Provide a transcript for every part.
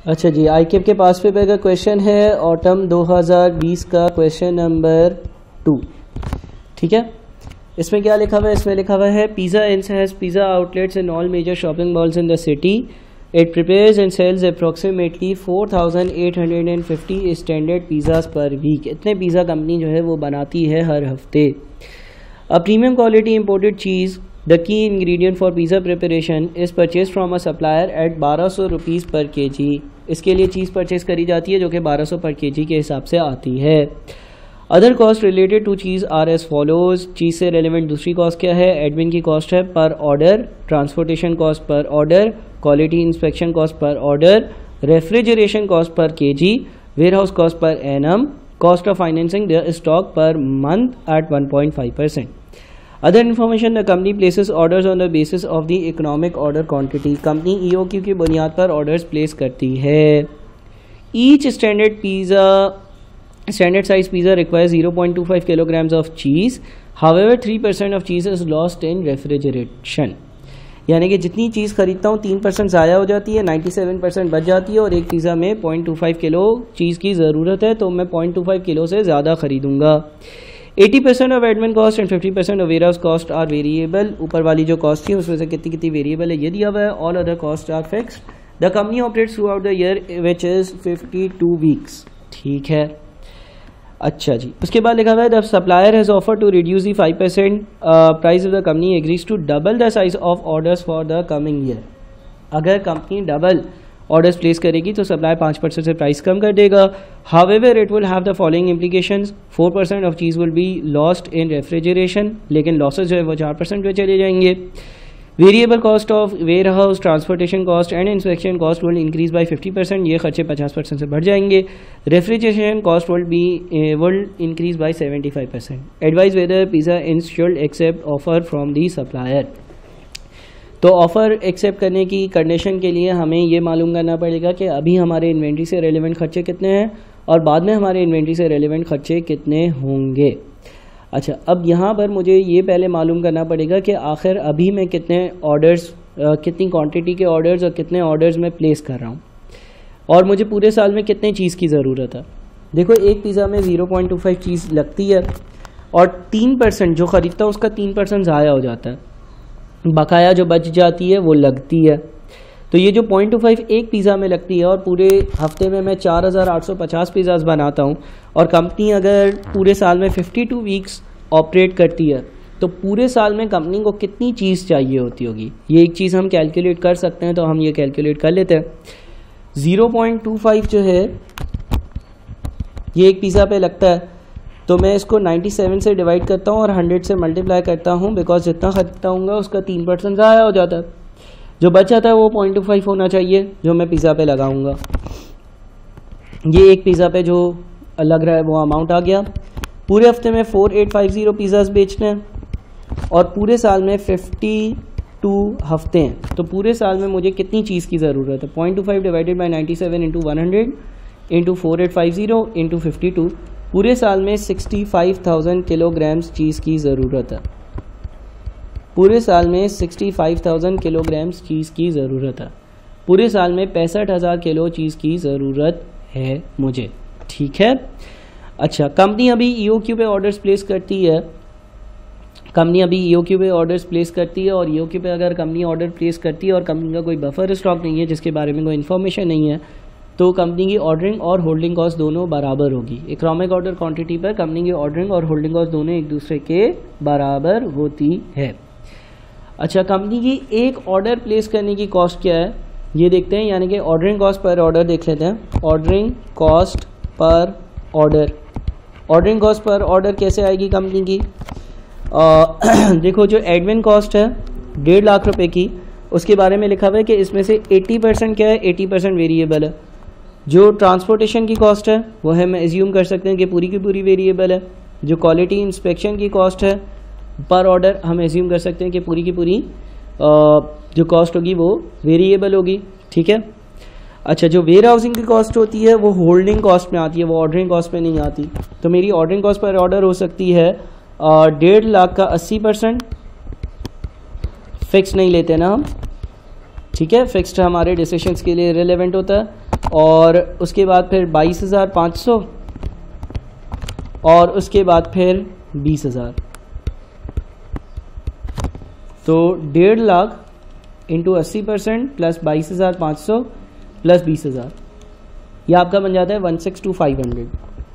अच्छा जी, आईकेप के पास पेपर का क्वेश्चन है ऑटम 2020 का क्वेश्चन नंबर 2। ठीक है, इसमें क्या लिखा हुआ है? इसमें लिखा हुआ है Pizza Inns has pizza outlets in all major shopping malls in the city. It prepares and sells approximately 4850 standard pizzas per week. इतने पिज़्ज़ा कंपनी जो है वो बनाती है हर हफ्ते। A premium quality imported cheese the key ingredient for pizza preparation is purchase from a supplier at 1200 rupees per केजी। इसके लिए चीज़ परचेज करी जाती है जो कि 1200 पर केजी के हिसाब से आती है। Other cost related to cheese are as follows. Cheese से रेलिवेंट दूसरी कॉस्ट क्या है? एडमिन की कॉस्ट है per order, transportation cost per order, quality inspection cost per order, refrigeration cost per kg, warehouse cost per annum, cost of financing the stock per month at 1.5%। Other information the company places orders on the basis of the economic order quantity. Company EOQ की बुनियाद पर orders place करती है। Each standard size pizza requires 0.25 kilograms of cheese. However, 3% of cheese is lost in refrigeration. यानी कि जितनी चीज़ खरीदता हूँ 3% ज़ाया हो जाती है, 97% बच जाती है और एक पिज़्ज़ा में 0.25 किलो चीज़ की ज़रूरत है, तो मैं 0.25 किलो से ज़्यादा खरीदूँगा। 80% of admin cost and 50% of warehouse cost are variable. ऊपर वाली जो कॉस्ट थी उसमें से कितनी वेरिएबल है ये दिया हुआ है। All other cost are fixed. The company operates throughout the year which is 52 weeks. ठीक है, अच्छा जी। उसके बाद लिखा हुआ है the supplier has offer to reduce the 5% price of the company agrees to double the size of orders for the coming year. अगर कंपनी डबल ऑर्डर्स प्लेस करेगी तो सप्लायर 5% से प्राइस कम कर देगा। However it will have the following implications. 4% of cheese will be lost in refrigeration, लेकिन losses जो है वो 4% पे चले जाएंगे। Variable cost of warehouse, transportation cost and inspection cost will increase by 50%, ये खर्चे 50% से बढ़ जाएंगे। Refrigeration cost will increase by 75%। Advise whether Pizza Inn should accept offer from the supplier. तो ऑफ़र एक्सेप्ट करने की कंडीशन के लिए हमें ये मालूम करना पड़ेगा कि अभी हमारे इन्वेंट्री से रेलेवेंट खर्चे कितने हैं और बाद में हमारे इन्वेंट्री से रेलेवेंट खर्चे कितने होंगे। अच्छा, अब यहाँ पर मुझे ये पहले मालूम करना पड़ेगा कि आखिर अभी मैं कितने ऑर्डर्स, कितनी क्वांटिटी के ऑर्डर्स और कितने ऑर्डर्स मैं प्लेस कर रहा हूँ और मुझे पूरे साल में कितने चीज़ की ज़रूरत है। देखो, एक पिज़्ज़ा में 0.25 चीज़ लगती है और 3% जो ख़रीदता है उसका 3% ज़ाया हो जाता है, बकाया जो बच जाती है वो लगती है। तो ये जो 0.25 एक पिज़्ज़ा में लगती है और पूरे हफ्ते में मैं 4850 पिज़्ज़ाज बनाता हूँ और कंपनी अगर पूरे साल में 52 वीक्स ऑपरेट करती है तो पूरे साल में कंपनी को कितनी चीज़ चाहिए होती होगी, ये एक चीज़ हम कैलकुलेट कर सकते हैं। तो हम ये कैलकुलेट कर लेते हैं। 0.25 जो है ये एक पिज़्ज़ा पे लगता है, तो मैं इसको 97 से डिवाइड करता हूँ और 100 से मल्टीप्लाई करता हूँ, बिकॉज जितना खरीदता हूँ उसका 3% ज़ाया हो जाता है। जो बच जाता है वो 0.25 होना चाहिए जो मैं पिज़्ज़ा पे लगाऊंगा। ये एक पिज़्ज़ा पे जो लग रहा है वो अमाउंट आ गया। पूरे हफ्ते में 4850 पिज़्ज़ाज बेचने हैं और पूरे साल में 52 हफ्ते हैं, तो पूरे साल में मुझे कितनी चीज़ की ज़रूरत है? 0.25 divided by 97 into 100 into 4850 into 52, पूरे साल में 65,000 किलोग्राम्स चीज़ की ज़रूरत है। पूरे साल में 65,000 किलोग्राम्स चीज़ की ज़रूरत है। पूरे साल में 65,000 किलो चीज़ की ज़रूरत है मुझे। ठीक है, अच्छा। कंपनी अभी ईओक्यू पे ऑर्डर्स प्लेस करती है। कंपनी अभी ईओक्यू पे ऑर्डर्स प्लेस करती है और ईओक्यू पे अगर कंपनी ऑर्डर प्लेस करती है और कंपनी का कोई बफर स्टॉक नहीं है जिसके बारे में कोई इन्फॉर्मेशन नहीं है, तो कंपनी की ऑर्डरिंग और होल्डिंग कॉस्ट दोनों बराबर होगी। इकोनॉमिक ऑर्डर क्वांटिटी पर कंपनी की ऑर्डरिंग और होल्डिंग कॉस्ट दोनों एक दूसरे के बराबर होती है। अच्छा, कंपनी की एक ऑर्डर प्लेस करने की कॉस्ट क्या है ये देखते हैं, यानी कि ऑर्डरिंग कॉस्ट पर ऑर्डर देख लेते हैं। Ordering cost per order, ordering cost per order कैसे आएगी कंपनी की? देखो, जो एडमिन कॉस्ट है 1.5 लाख रुपए की, उसके बारे में लिखा हुआ है कि इसमें से 80% क्या है? 80% वेरिएबल है। जो ट्रांसपोर्टेशन की कॉस्ट है वो है, मैं एज्यूम कर सकते हैं कि पूरी की पूरी वेरिएबल है। जो क्वालिटी इंस्पेक्शन की कॉस्ट है पर ऑर्डर, हम एज्यूम कर सकते हैं कि पूरी की पूरी जो कॉस्ट होगी वो वेरिएबल होगी। ठीक है, अच्छा। जो वेयर हाउसिंग की कॉस्ट होती है वो होल्डिंग कॉस्ट में आती है, वो ऑर्डरिंग कॉस्ट में नहीं आती। तो मेरी ऑर्डरिंग कॉस्ट पर ऑर्डर हो सकती है 1.5 लाख का 80%। फिक्स नहीं लेते ना हम, ठीक है, फिक्स्ड हमारे डिसीजंस के लिए रिलेवेंट होता है। और उसके बाद फिर 22,500 और उसके बाद फिर 20,000। तो 1.5 लाख इंटू 80% प्लस 22,500 प्लस 20,000, यह आपका बन जाता है 162500।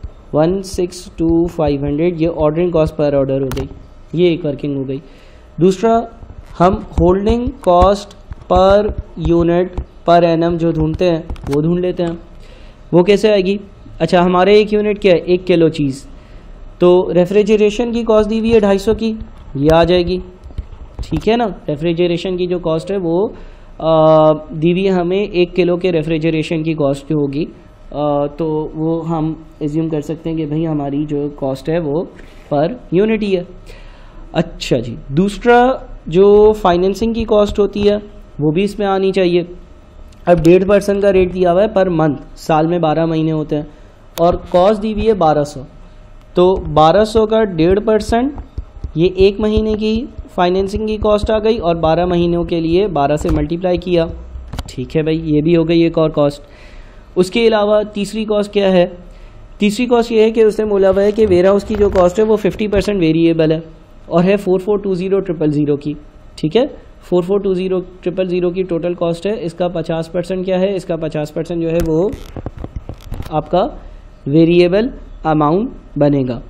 162500 ये ऑर्डरिंग कॉस्ट पर ऑर्डर हो गई, ये एक वर्किंग हो गई। दूसरा, हम holding cost per unit per annum जो ढूंढते हैं वो ढूंढ लेते हैं। वो कैसे आएगी? अच्छा, हमारे एक यूनिट क्या है? 1 किलो चीज़। तो रेफ्रिजरेशन की कॉस्ट दी हुई है 250 की, ये आ जाएगी, ठीक है ना। रेफ्रिजरेशन की जो कॉस्ट है वो दी हुई है हमें 1 किलो के रेफ्रिजरेशन की कॉस्ट जो होगी, तो वो हम एज्यूम कर सकते हैं कि भाई हमारी जो कॉस्ट है वो पर यूनिट ही है। अच्छा जी, दूसरा जो फाइनेंसिंग की कॉस्ट होती है वो भी इसमें आनी चाहिए। अब 1.5% का रेट दिया हुआ है पर मंथ, साल में 12 महीने होते हैं, और कॉस्ट दी हुई है 1200। तो 1200 का 1.5%, ये 1 महीने की फाइनेंसिंग की कॉस्ट आ गई, और 12 महीनों के लिए 12 से मल्टीप्लाई किया, ठीक है भाई, ये भी हो गई एक और कॉस्ट। उसके अलावा तीसरी कॉस्ट क्या है? तीसरी कॉस्ट ये है कि उसने बोला हुआ है कि वेयर हाउस की जो कॉस्ट है वो 50% वेरिएबल है और है 4420,000 की, ठीक है। 4420,000 की टोटल कॉस्ट है। इसका 50% क्या है? इसका 50% जो है वो आपका वेरिएबल अमाउंट बनेगा।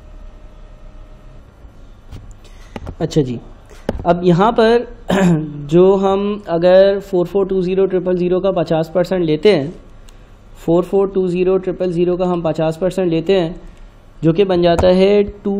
अच्छा जी, अब यहाँ पर जो हम अगर 4420,000 का 50% लेते हैं, 4420,000 का हम 50% लेते हैं, जो कि बन जाता है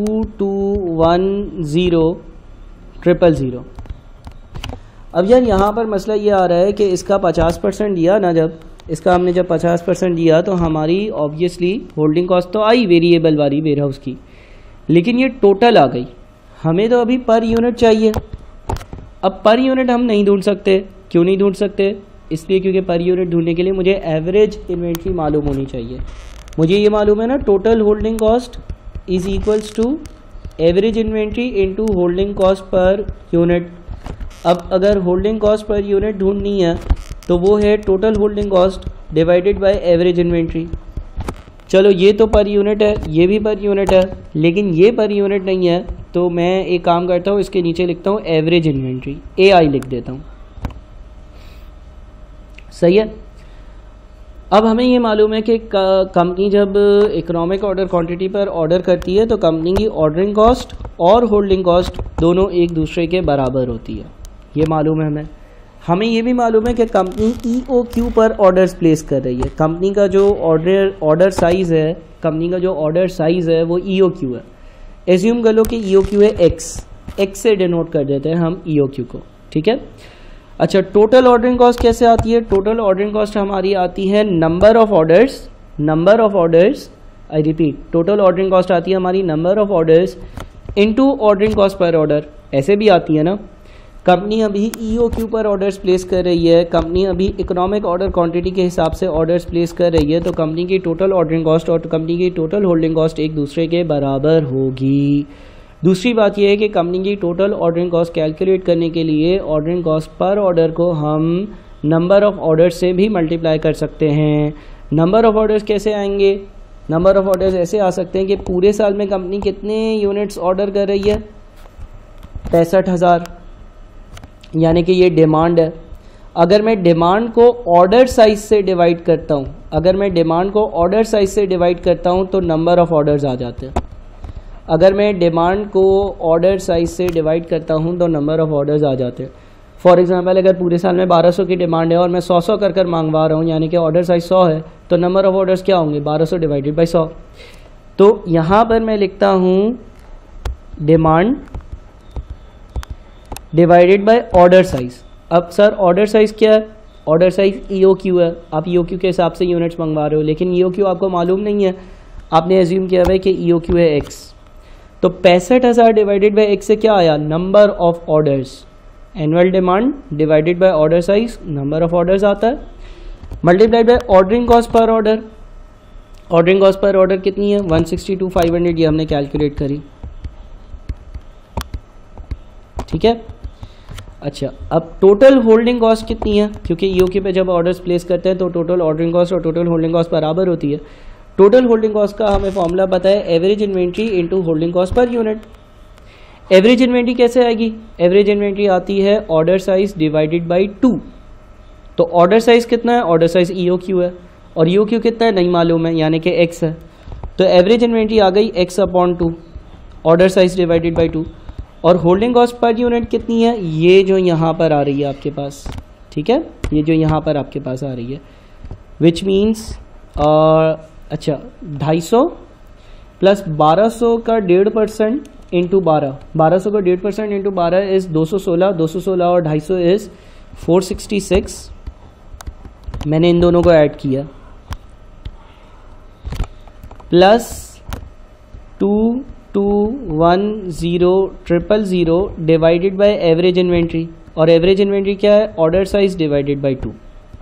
2210,000। अब यार यहाँ पर मसला ये आ रहा है कि इसका 50% दिया ना, जब इसका हमने जब 50% दिया तो हमारी ऑब्वियसली होल्डिंग कॉस्ट तो आई वेरिएबल वाली वेयर हाउस की, लेकिन ये टोटल आ गई। हमें तो अभी पर यूनिट चाहिए। अब पर यूनिट हम नहीं ढूंढ सकते। क्यों नहीं ढूंढ सकते? इसलिए क्योंकि पर यूनिट ढूंढने के लिए मुझे एवरेज इन्वेंट्री मालूम होनी चाहिए। मुझे ये मालूम है ना, total holding cost is equals to average inventory into holding cost per unit. अब अगर होल्डिंग कॉस्ट पर यूनिट ढूंढनी है तो वो है total holding cost divided by average inventory. चलो ये तो पर यूनिट है, ये भी पर यूनिट है, लेकिन ये पर यूनिट नहीं है, तो मैं एक काम करता हूँ, इसके नीचे लिखता हूँ एवरेज इन्वेंट्री, AI लिख देता हूँ, सही है। अब हमें ये मालूम है कि कंपनी जब इकोनॉमिक ऑर्डर क्वांटिटी पर ऑर्डर करती है तो कंपनी की ऑर्डरिंग कॉस्ट और होल्डिंग कॉस्ट दोनों एक दूसरे के बराबर होती है, ये मालूम है हमें। हमें ये भी मालूम है कि कंपनी EOQ पर ऑर्डर्स प्लेस कर रही है। कंपनी का जो ऑर्डर साइज़ है, कंपनी का जो ऑर्डर साइज़ है वो EOQ है। एज्यूम कर लो कि EOQ है X से डिनोट कर देते हैं हम EOQ को, ठीक है। अच्छा, टोटल ऑर्डरिंग कॉस्ट कैसे आती है? टोटल ऑर्डरिंग कॉस्ट हमारी आती है number of orders, I repeat, total ordering cost आती है हमारी number of orders into ordering cost per order. ऐसे भी आती है ना। कंपनी अभी EOQ पर ऑर्डर्स प्लेस कर रही है, कंपनी अभी इकोनॉमिक ऑर्डर क्वांटिटी के हिसाब से ऑर्डर्स प्लेस कर रही है, तो कंपनी की टोटल ऑर्डरिंग कॉस्ट और कंपनी की टोटल होल्डिंग कॉस्ट एक दूसरे के बराबर होगी। दूसरी बात यह है कि कंपनी की टोटल ऑर्डरिंग कॉस्ट कैलकुलेट करने के लिए ऑर्डरिंग कॉस्ट पर ऑर्डर को हम नंबर ऑफ ऑर्डर्स से भी मल्टीप्लाई कर सकते हैं। नंबर ऑफ ऑर्डर्स कैसे आएंगे? नंबर ऑफ ऑर्डर्स ऐसे आ सकते हैं कि पूरे साल में कंपनी कितने यूनिट्स ऑर्डर कर रही है? 65,000, यानी कि ये डिमांड है। अगर मैं डिमांड को ऑर्डर साइज से डिवाइड करता हूँ, तो नंबर ऑफ ऑर्डर्स आ जाते हैं। अगर मैं डिमांड को ऑर्डर साइज से डिवाइड करता हूँ तो नंबर ऑफ ऑर्डर्स आ जाते हैं। फॉर एग्जांपल, अगर पूरे साल में 1200 की डिमांड है और मैं 100 कर मांगवा रहा हूँ, यानी कि ऑर्डर साइज 100 है, तो नंबर ऑफ ऑर्डर्स क्या होंगे? 1200 डिवाइडेड बाई 100। तो यहाँ पर मैं लिखता हूँ demand divided by order size. अब सर ऑर्डर साइज क्या है? ऑर्डर साइज EOQ है। आप EOQ के हिसाब से यूनिट्स मंगवा रहे हो, लेकिन EOQ आपको मालूम नहीं है, आपने एज्यूम किया हुआ है कि EOQ है X। तो 65,000 डिवाइडेड बाय X से क्या आया? Number of orders. Annual demand divided by order size, number of orders आता है, multiplied by ordering cost per order. Ordering cost per order कितनी है? 162,500, ये हमने कैलकुलेट करी, ठीक है। अच्छा, अब टोटल होल्डिंग कॉस्ट कितनी है, क्योंकि ईओक्यू पे जब ऑर्डर्स प्लेस करते हैं तो टोटल ऑर्डरिंग कॉस्ट और टोटल होल्डिंग कॉस्ट बराबर होती है। टोटल होल्डिंग कॉस्ट का हमें फॉर्मूला पता है, average inventory into holding cost per unit. Average inventory कैसे आएगी? एवरेज इन्वेंट्री आती है ऑर्डर साइज डिवाइडेड बाई 2। तो ऑर्डर साइज कितना है? ऑर्डर साइज ईओक्यू है, और ईओक्यू कितना है नहीं मालूम है, यानी कि एक्स है। तो एवरेज इन्वेंट्री आ गई X upon 2, order size divided by 2। और होल्डिंग कॉस्ट पर यूनिट कितनी है? ये जो यहाँ पर आ रही है आपके पास, ठीक है, ये जो यहाँ पर आपके पास आ रही है, विच मीन्स अच्छा 250 प्लस 1200 का 1.5% इंटू 12, 1200 का 1.5% इंटू 12 इज़ 216, 216 और 250 इज़ 466। मैंने इन दोनों को ऐड किया, plus 221000 divided by average inventory, और एवरेज इन्वेंट्री क्या है? Order size divided by 2।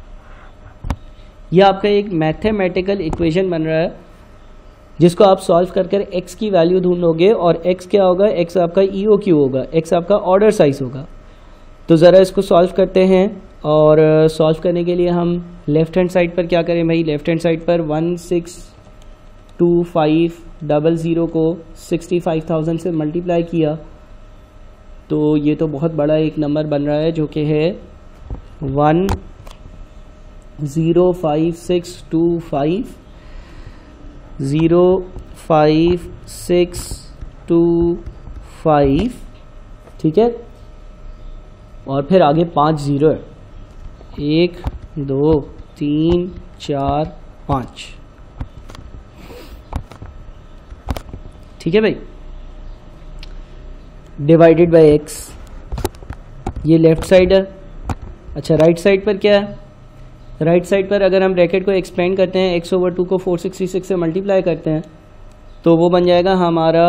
यह आपका एक मैथमेटिकल इक्वेशन बन रहा है जिसको आप सॉल्व कर कर एक्स की वैल्यू ढूंढोगे, और एक्स क्या होगा? एक्स आपका ईओक्यू होगा, एक्स आपका ऑर्डर साइज होगा। तो ज़रा इसको सॉल्व करते हैं, और सॉल्व करने के लिए हम लेफ्ट हैंड साइड पर क्या करें भाई? लेफ्ट हैंड साइड पर 162,500 को 65,000 से मल्टीप्लाई किया, तो ये तो बहुत बड़ा एक नंबर बन रहा है जो कि है 1,05625, ठीक है, और फिर आगे 5 जीरो है, 1 2 3 4 5, ठीक है भाई, डिवाइडेड बाय एक्स। ये लेफ्ट साइड है। अच्छा, राइट साइड पर क्या है? राइट साइड पर अगर हम ब्रैकेट को एक्सपेंड करते हैं, x/2 को 466 से मल्टीप्लाई करते हैं, तो वो बन जाएगा हमारा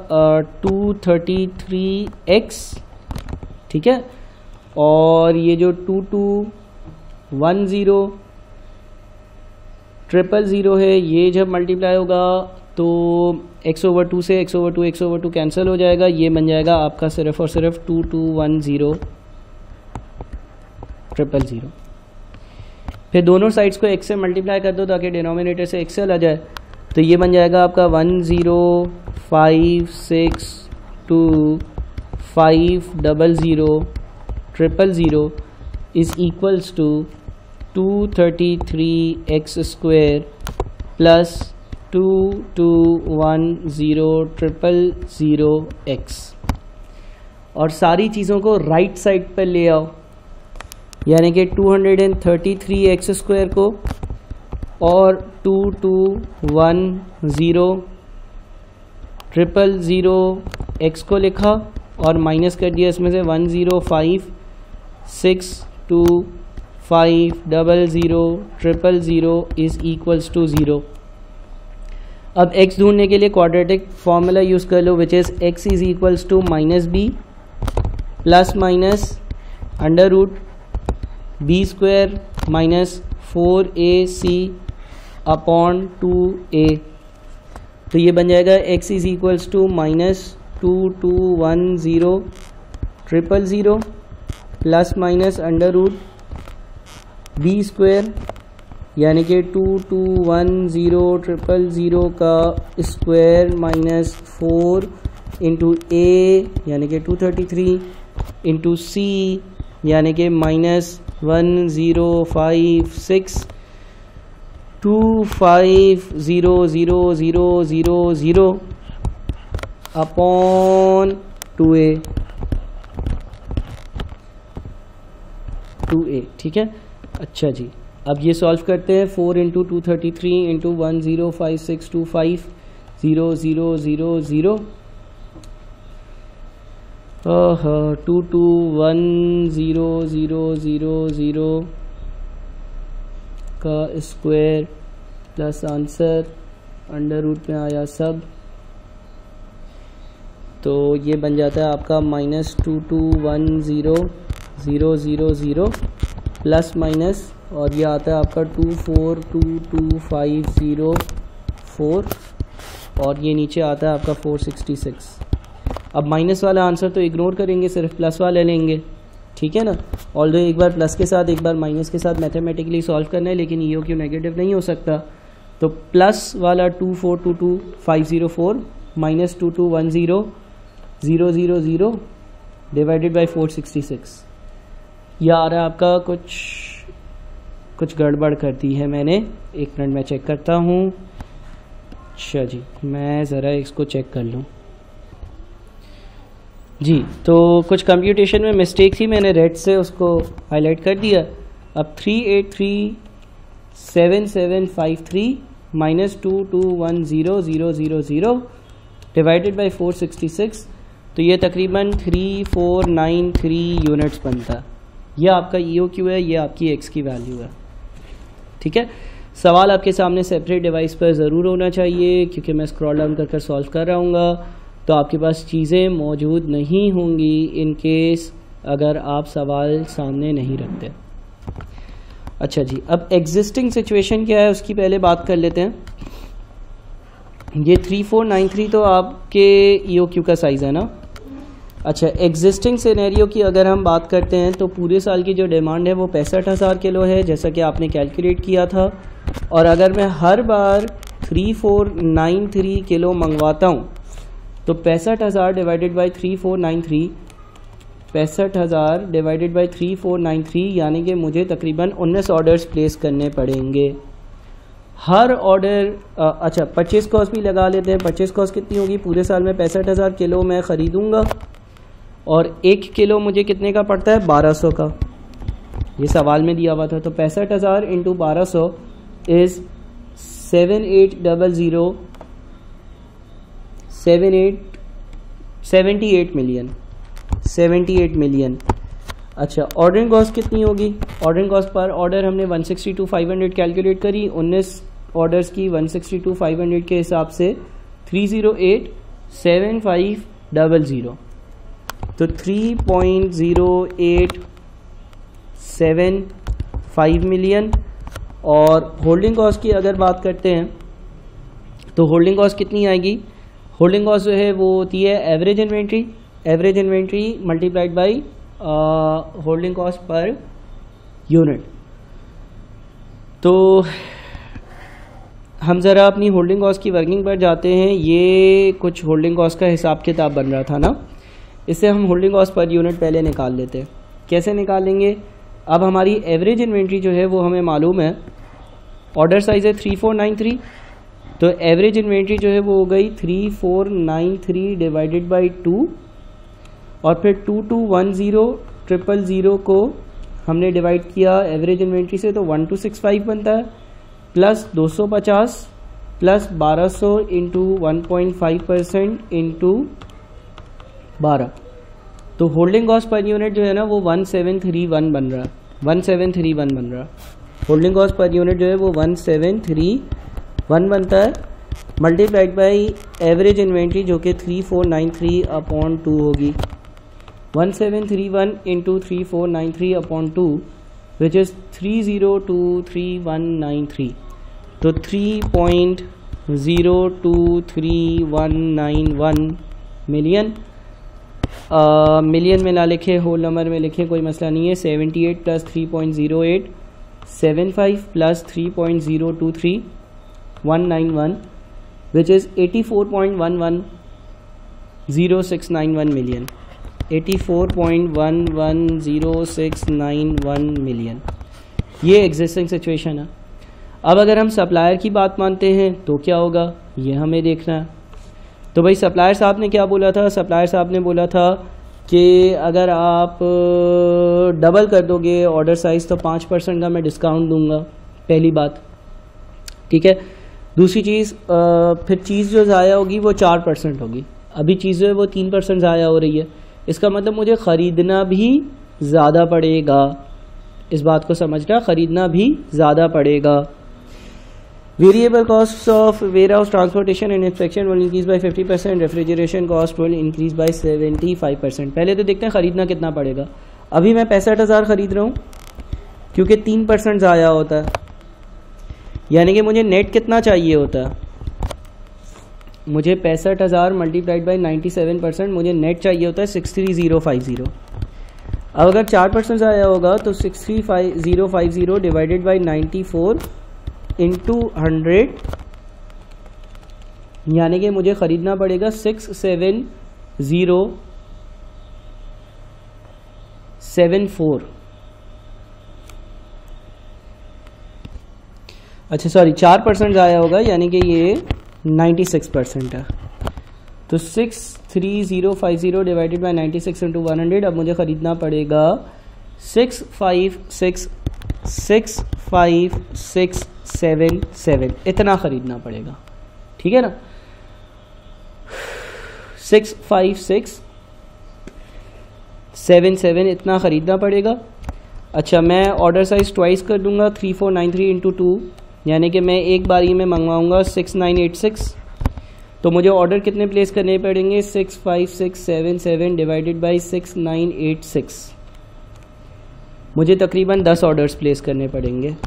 233x, ठीक है, और ये जो 221000 है, ये जब मल्टीप्लाई होगा तो x/2 से x/2 कैंसिल हो जाएगा, ये बन जाएगा आपका सिर्फ और सिर्फ 221000। फिर दोनों साइड्स को x से मल्टीप्लाई कर दो ताकि डिनोमिनेटर से x चला जाए, तो ये बन जाएगा आपका 105625000 is equals to 233x² plus 221000x, और सारी चीज़ों को राइट साइड पर ले आओ, यानी कि 233x² को और 221000x को लिखा और माइनस कर दिया इसमें से 105625000 इज इक्वल्स टू 0। अब x ढूंढने के लिए क्वाड्रेटिक फॉर्मूला यूज़ कर लो, which is x is equals to -b plus minus under root b² minus 4ac upon 2a। तो ये बन जाएगा x is equals to -221000 plus minus under root b² यानी कि 221000 का स्क्वायर माइनस 4 इंटू a यानी कि 233 इंटू c यानी कि -105625000 अपॉन 2a, ठीक है। अच्छा जी, अब ये सॉल्व करते हैं। 4 इंटू 233 इंटू 105625000 221000 का square plus answer under root में आया सब, तो ये बन जाता है आपका -221000 प्लस माइनस, और ये आता है आपका 2422504 और ये नीचे आता है आपका 466। अब माइनस वाला आंसर तो इग्नोर करेंगे, सिर्फ प्लस वाला लेंगे। ठीक है ना। ऑल्दो एक बार प्लस के साथ एक बार माइनस के साथ मैथमेटिकली सॉल्व करना है, लेकिन EOQ नेगेटिव नहीं हो सकता। तो प्लस वाला 2422504 माइनस 2210 डिवाइडेड बाई 466, यह आ रहा है आपका कुछ गड़बड़ कर दी है मैंने, एक मिनट मैं चेक करता हूँ। अच्छा जी, मैं ज़रा इसको चेक कर लूँ जी। तो कुछ कंप्यूटेशन में मिस्टेक थी, मैंने रेड से उसको हाईलाइट कर दिया। अब 3837753 माइनस 2210 डिवाइडेड बाई 466, तो ये तकरीबन 3493 यूनिट्स बनता है। यह आपका EOQ है, ये आपकी X की वैल्यू है। ठीक है, सवाल आपके सामने सेपरेट डिवाइस पर ज़रूर होना चाहिए, क्योंकि मैं स्क्रॉल डाउन कर सॉल्व कर रहा हूँ, तो आपके पास चीज़ें मौजूद नहीं होंगी इन केस अगर आप सवाल सामने नहीं रखते। अच्छा जी, अब एग्जिस्टिंग सिचुएशन क्या है उसकी पहले बात कर लेते हैं। ये 3493 तो आपके EOQ का साइज़ है ना। अच्छा, एग्जिस्टिंग सिनेरियो की अगर हम बात करते हैं तो पूरे साल की जो डिमांड है वो 65,000 किलो है, जैसा कि आपने कैलकुलेट किया था। और अगर मैं हर बार 3493 किलो मंगवाता हूँ तो 65,000 डिवाइडेड बाई 3493, 65,000 डिवाइडेड बाई 3493, यानी कि मुझे तकरीबन 19 ऑर्डर्स प्लेस करने पड़ेंगे। हर ऑर्डर अच्छा, परचेज कॉस्ट भी लगा लेते हैं। परचेज कॉस्ट कितनी होगी? पूरे साल में 65,000 किलो मैं ख़रीदूँगा और 1 किलो मुझे कितने का पड़ता है? 1200 का। ये सवाल में दिया हुआ था। तो 65,000 इंटू 1200 इज़ 78 मिलियन। 78 मिलियन। अच्छा, ऑर्डरिंग कॉस्ट कितनी होगी? ऑर्डरिंग कॉस्ट पर ऑर्डर हमने 162,500 कैलकुलेट करी। 19 ऑर्डर्स की 162,500 के हिसाब से 308,7500, तो 3.0875 मिलियन। और होल्डिंग कॉस्ट की अगर बात करते हैं तो होल्डिंग कॉस्ट कितनी आएगी? होल्डिंग कॉस्ट जो है वो होती है average inventory multiplied by holding cost per unit. तो हम ज़रा अपनी होल्डिंग कॉस्ट की वर्किंग पर जाते हैं। ये कुछ होल्डिंग कॉस्ट का हिसाब किताब बन रहा था ना, इससे हम होल्डिंग कॉस्ट पर यूनिट पहले निकाल लेते हैं। कैसे निकालेंगे? अब हमारी एवरेज इन्वेंट्री जो है वो हमें मालूम है, ऑर्डर साइज़ है 3493, तो एवरेज इन्वेंट्री जो है वो हो गई 3493 डिवाइडेड बाई 2, और फिर 2210,000 को हमने डिवाइड किया एवरेज इन्वेंट्री से, तो 1265 बनता है, प्लस 250 प्लस 1200 इंटू 1.5% इंटू 12, तो होल्डिंग कॉस्ट पर यूनिट जो है ना वो 1731 बन रहा है। 1731 बन रहा है होल्डिंग कॉस्ट पर यूनिट जो है वो 1731 बनता है, मल्टीप्लाइड बाई एवरेज इन्वेंट्री जो कि 3493/2 होगी। 1731 इंटू 3493/2 विच इज़ 3023193, तो 3.023191 मिलियन। मिलियन में ना लिखे, होल नंबर में लिखे, कोई मसला नहीं है। 78 plus 3.0875 plus 3.023191 which is 84.110691 million. 84.110691 million, ये एग्जिस्टिंग सिचुएशन है। अब अगर हम सप्लायर की बात मानते हैं तो क्या होगा, ये हमें देखना है। तो भाई सप्लायर साहब ने क्या बोला था? सप्लायर साहब ने बोला था कि अगर आप डबल कर दोगे ऑर्डर साइज़ तो 5% का मैं डिस्काउंट दूंगा, पहली बात, ठीक है। दूसरी चीज़, फिर चीज़ जो ज़ाया होगी वो 4% होगी। अभी चीज़ जो है वो 3% ज़ाया हो रही है, इसका मतलब मुझे ख़रीदना भी ज़्यादा पड़ेगा। इस बात को समझना, ख़रीदना भी ज़्यादा पड़ेगा। Variable cost of warehouse transportation and inspection will increase by 50%, refrigeration cost will increase by 75%। पहले तो देखते हैं ख़रीदना कितना पड़ेगा। अभी मैं 65,000 ख़रीद रहा हूँ क्योंकि 3% ज़ाया होता है, यानी कि मुझे नेट कितना चाहिए होता है? मुझे 65,000 मल्टीप्लाइड बाई 97%, मुझे नेट चाहिए होता है 63050। अब अगर 4% आया होगा तो 63050 डिवाइडेड बाई 94 इंटू 100, यानी कि मुझे ख़रीदना पड़ेगा 67074। अच्छा सॉरी, 4% आया होगा, यानी कि ये 96% है। तो 63050 डिवाइडेड बाई 96 इंटू 100, अब मुझे ख़रीदना पड़ेगा 65677, इतना ख़रीदना पड़ेगा। ठीक है ना, 65677 इतना ख़रीदना पड़ेगा। अच्छा, मैं ऑर्डर साइज़ ट्वाइस कर दूंगा, 3493 इंटू 2, यानी कि मैं एक बारी में मंगवाऊंगा 6986। तो मुझे ऑर्डर कितने प्लेस करने पड़ेंगे, 65677 डिवाइडेड बाई 6986। मुझे तकरीबन 10 ऑर्डर्स प्लेस करने पड़ेंगे,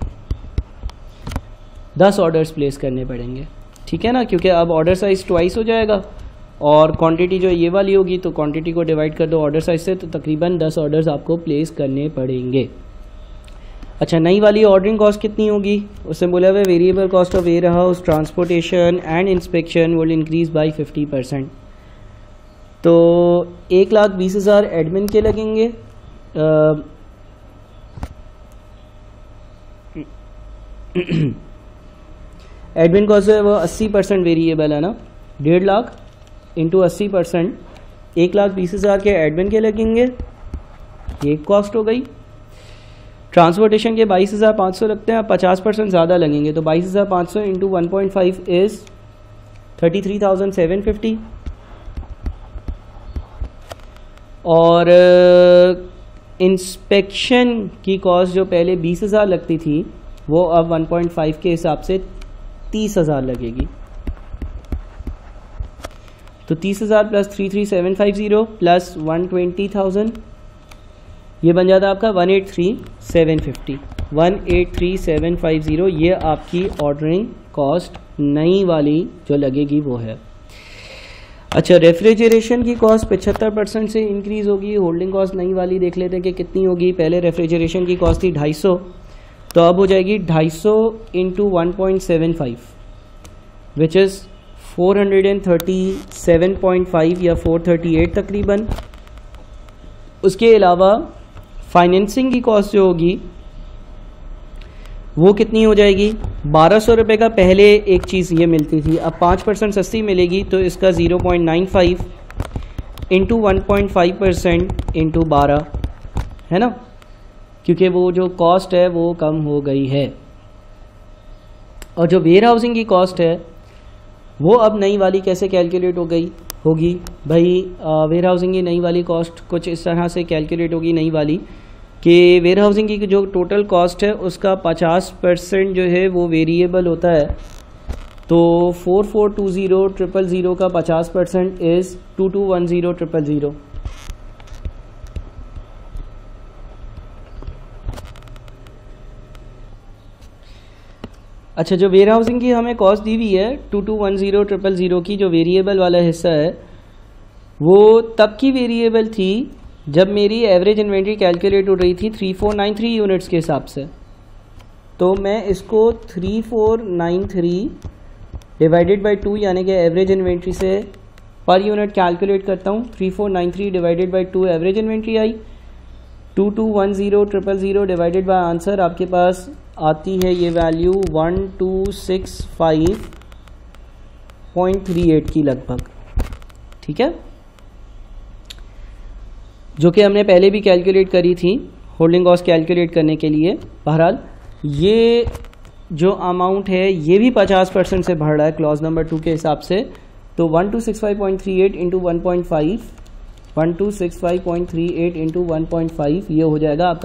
10 ऑर्डर्स प्लेस करने पड़ेंगे। ठीक है ना, क्योंकि अब ऑर्डर साइज़ ट्वाइस हो जाएगा और क्वांटिटी जो ये वाली होगी, तो क्वांटिटी को डिवाइड कर दो ऑर्डर साइज से, तो तकरीबन 10 ऑर्डर्स आपको प्लेस करने पड़ेंगे। अच्छा, नई वाली ऑर्डरिंग कॉस्ट कितनी होगी, उससे बोला हुआ variable cost of warehouse, transportation and inspection will increase by 50%। तो 1,20,000 एडमिन के लगेंगे, एडमिन कॉस्ट जो है वो 80% वेरिएबल है ना, 1.5 लाख इंटू 80%, 1,20,000 के एडमिन के लगेंगे, ये कॉस्ट हो गई। ट्रांसपोर्टेशन के 22,500 लगते हैं, 50% ज़्यादा लगेंगे, तो 22,500 इंटू 1.5 इज़ 33,750। और इंस्पेक्शन की कॉस्ट जो पहले 20,000 लगती थी, वो अब 1.5 के हिसाब से 30,000 लगेगी। तो 30,000 प्लस 33,750 प्लस 120,000, ये बन जाता है आपका 183,750। 183,750 ये आपकी ऑर्डरिंग कॉस्ट नई वाली जो लगेगी वो है। अच्छा, रेफ्रिजरेशन की कॉस्ट 75% से इंक्रीज़ होगी। होल्डिंग कॉस्ट नई वाली देख लेते हैं कि कितनी होगी। पहले रेफ्रिजरेशन की कॉस्ट थी 250, तो अब हो जाएगी 250 इंटू 1.75 विच इज़ 437.5 या 438 तकरीबन। उसके अलावा फाइनेंसिंग की कॉस्ट जो होगी वो कितनी हो जाएगी, 1200 रुपये का पहले एक चीज़ ये मिलती थी, अब 5% सस्ती मिलेगी, तो इसका 0.95 इंटू 1.5% इंटू 12 है ना, क्योंकि वो जो कॉस्ट है वो कम हो गई है। और जो वेयर हाउसिंग की कॉस्ट है वो अब नई वाली कैसे कैलकुलेट होगी भाई, वेयर हाउसिंग की नई वाली कॉस्ट कुछ इस तरह से कैलकुलेट होगी नई वाली कि वेयर हाउसिंग की जो टोटल कॉस्ट है उसका 50% जो है वो वेरिएबल होता है, तो 4420,000 का 50% इज़ 2210,000। अच्छा, जो वेयर हाउसिंग की हमें कॉस्ट दी हुई है 2210,000 की, जो वेरिएबल वाला हिस्सा है वो तब की वेरिएबल थी जब मेरी एवरेज इन्वेंट्री कैलकुलेट हो रही थी 3493 यूनिट्स के हिसाब से। तो मैं इसको 3493 डिवाइडेड बाई 2 यानी कि एवरेज इन्वेंट्री से पर यूनिट कैलकुलेट करता हूँ। 3493 डिवाइडेड बाई 2 एवरेज इन्वेंट्री आई, 2210,000 डिवाइडेड बाय आंसर आपके पास आती है ये वैल्यू 1265.38 की लगभग। ठीक है, जो कि हमने पहले भी कैलकुलेट करी थी होल्डिंग कॉस्ट कैलकुलेट करने के लिए। बहरहाल ये जो अमाउंट है ये भी 50% से बढ़ रहा है क्लॉज नंबर 2 के हिसाब से, तो 1265.38 इंटू 1.5, 1265.38 इंटू 1.5 ये हो जाएगा आपका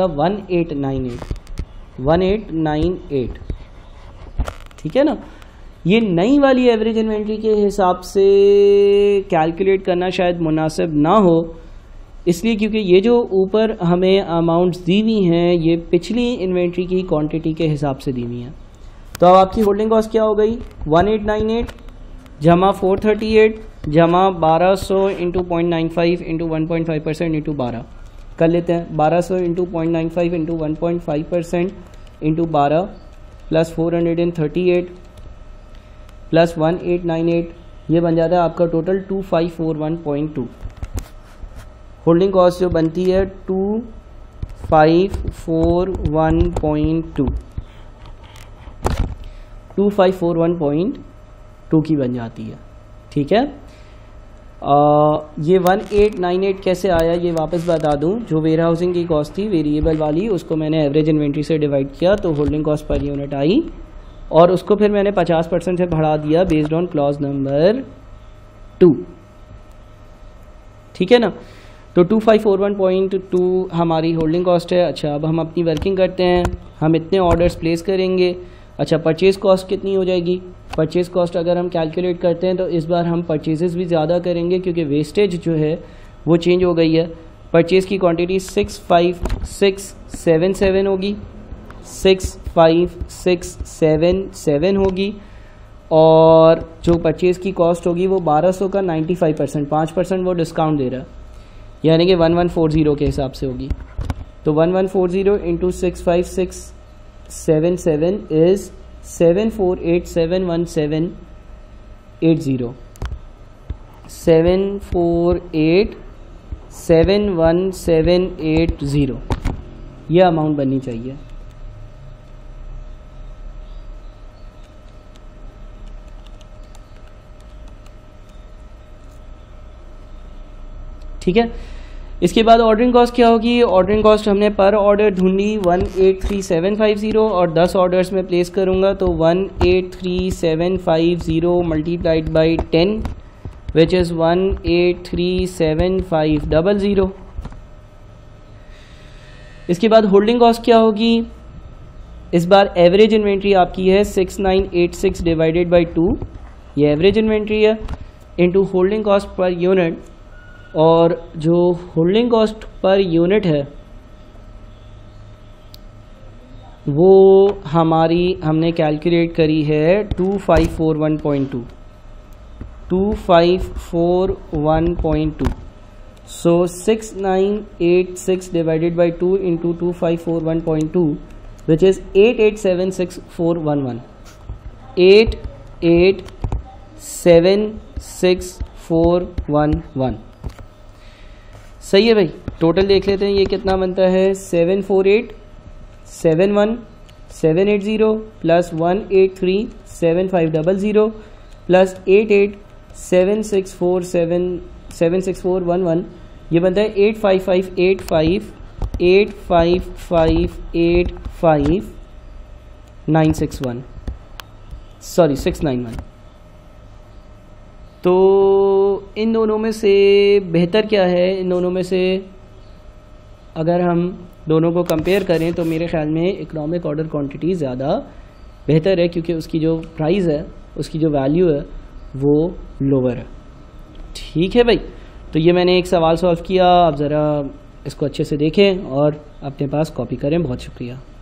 1898। ठीक है ना, ये नई वाली एवरेज इन्वेंट्री के हिसाब से कैलकुलेट करना शायद मुनासिब ना हो, इसलिए क्योंकि ये जो ऊपर हमें अमाउंट्स दी हुई हैं ये पिछली इन्वेंट्री की क्वांटिटी के हिसाब से दी हुई हैं। तो अब आपकी होल्डिंग कॉस्ट क्या हो गई, 1898 जमा 438 जमा 1200 इंटू 0.95 इंटू 1.5% इंटू 12, कर लेते हैं। 1200 into 0.95 into 1.5% into 12 plus 438 plus 1898, ये बन जाता है आपका टोटल 2541.2। होल्डिंग कॉस्ट जो बनती है 2541.2 2541.2 की बन जाती है। ठीक है, ये 1898 कैसे आया ये वापस बता दूं। जो वेयर हाउसिंग की कॉस्ट थी वेरिएबल वाली, उसको मैंने एवरेज इन्वेंट्री से डिवाइड किया तो होल्डिंग कॉस्ट पर यूनिट आई, और उसको फिर मैंने 50% से बढ़ा दिया बेस्ड ऑन क्लॉज नंबर 2। ठीक है ना, तो 2541.2 हमारी होल्डिंग कॉस्ट है। अच्छा, अब हम अपनी वर्किंग करते हैं, हम इतने ऑर्डर्स प्लेस करेंगे। अच्छा, परचेज़ कॉस्ट कितनी हो जाएगी? परचेज़ कॉस्ट अगर हम कैलकुलेट करते हैं तो इस बार हम परचेजेस भी ज़्यादा करेंगे क्योंकि वेस्टेज जो है वो चेंज हो गई है। परचेज़ की क्वांटिटी 65677 होगी, 65677 होगी, और जो परचेज़ की कॉस्ट होगी वो 1200 का 95%, 5% वो डिस्काउंट दे रहा है, यानी कि 1140 के हिसाब से होगी। तो 1140 इंटू 65677 इज़ 748,71780, 748,71780, ये अमाउंट बननी चाहिए। ठीक है, इसके बाद ऑर्डरिंग कॉस्ट क्या होगी? ऑर्डरिंग कॉस्ट हमने पर ऑर्डर ढूंढी 183750, और 10 ऑर्डर्स में प्लेस करूंगा तो 183750 मल्टीप्लाइड बाई 10 विच इज़ 183750। इसके बाद होल्डिंग कॉस्ट क्या होगी? इस बार एवरेज इन्वेंट्री आपकी है 6986 डिवाइडेड बाई 2, ये एवरेज इन्वेंट्री है, into holding cost per unit, और जो होल्डिंग कॉस्ट पर यूनिट है वो हमने कैलकुलेट करी है 2541.2, 2541.2। So 6986 divided by 2 into 2541.2 which is 8876,411, 8876,411। सही है भाई, टोटल देख लेते हैं ये कितना बनता है। 748,717,80 प्लस 183,7500 प्लस 88,764,76411, ये बनता है 855,858,5,961, सॉरी 691। तो इन दोनों में से बेहतर क्या है? इन दोनों में से अगर हम दोनों को कंपेयर करें तो मेरे ख़्याल में इकोनॉमिक ऑर्डर क्वांटिटी ज़्यादा बेहतर है, क्योंकि उसकी जो प्राइस है, उसकी जो वैल्यू है वो लोअर है। ठीक है भाई, तो ये मैंने एक सवाल सॉल्व किया, आप ज़रा इसको अच्छे से देखें और अपने पास कॉपी करें। बहुत शुक्रिया।